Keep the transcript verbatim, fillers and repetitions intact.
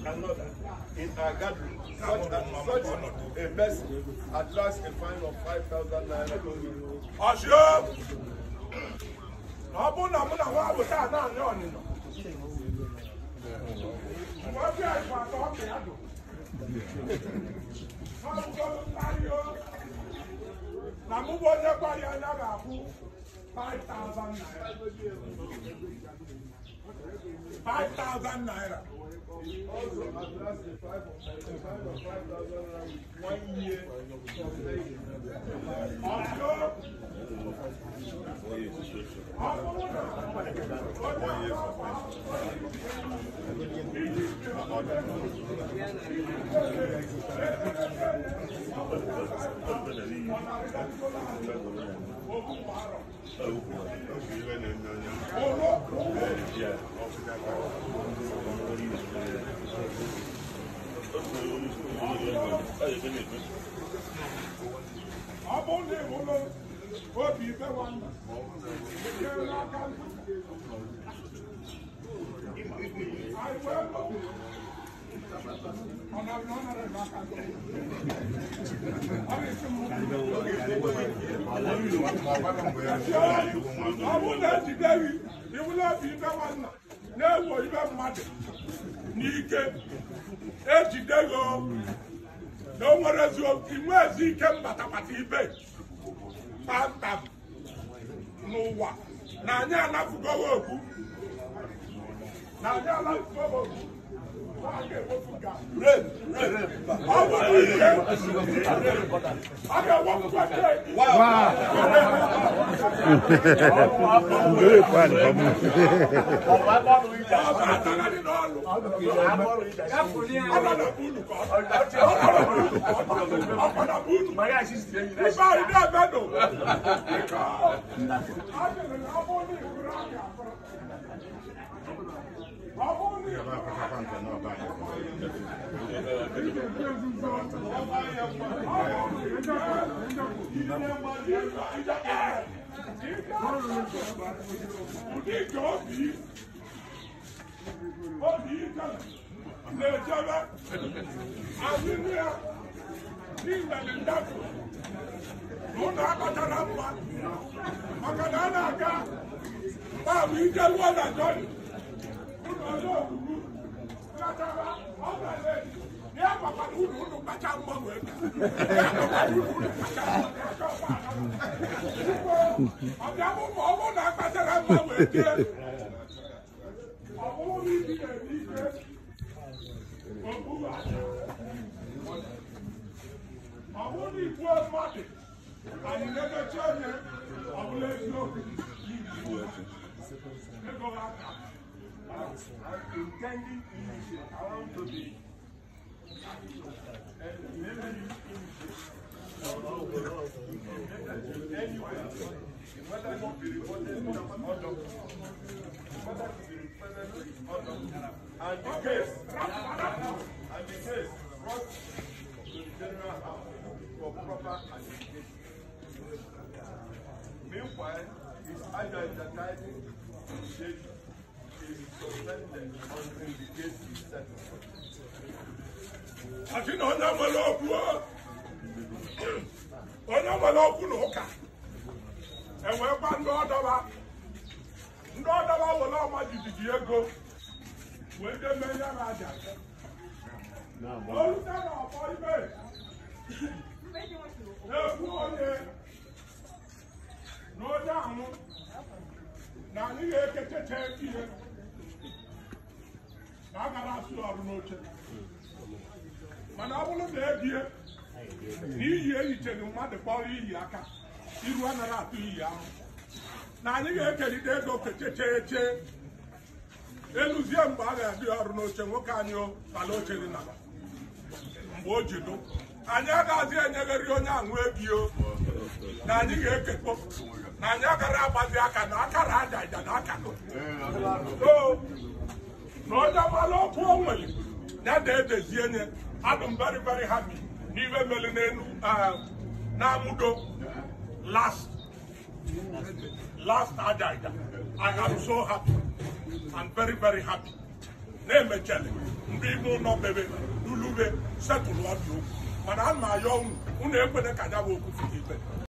another in our gathering. Such a, such a mercy attracts a fine of five thousand naira. Asyo! Abu na muna wa buta na ni oni no. Wa bi ai fa to ke ado. Abu ko ayo. Na mu bo ne pa ya na ga ku five thousand naira. five thousand naira. Also attracts a fine of five thousand naira with one year of payment. Asyo! No more as you immerse you can but a party bed. Pam no one. Nanya na fugo. Nanya na fugo. Red, red, red. Intending initiate, I want to be and maybe anyway, whether it will be reported or not, whether it will be reported or not, and the case, and the case brought to the general house for proper adjudication. Meanwhile, his advertising is suspended until the case is settled. I think on the Malopua, on the Malopunoka, and we're one daughter. Not about the law, much did you go when the men are at that. No, no, boy, no, down. Now, you get a turkey. I got asked you out of no check. Man, I will have here. Here, you tell you what the body yaka. You run around to you. Now, you get a little bit of check. Elusium Baga, you are no check. What can you follow Chelina? What you do? And I got the Nagariona with you. Now, you get a book. Now, you got a Baziaka, Naka, Naka. So, no, no, no, that day the Ziene, I'm very, very happy. Nive Melene, uh, Namudo, last, last Adaida. I am so happy. I'm very, very happy. na-emechali ndị ime ụlọ bebe n'ulube setụlụ ọbịa okwu mana a na-ayọ unu unu ekwene ka ya bụ okwu fụta ikpe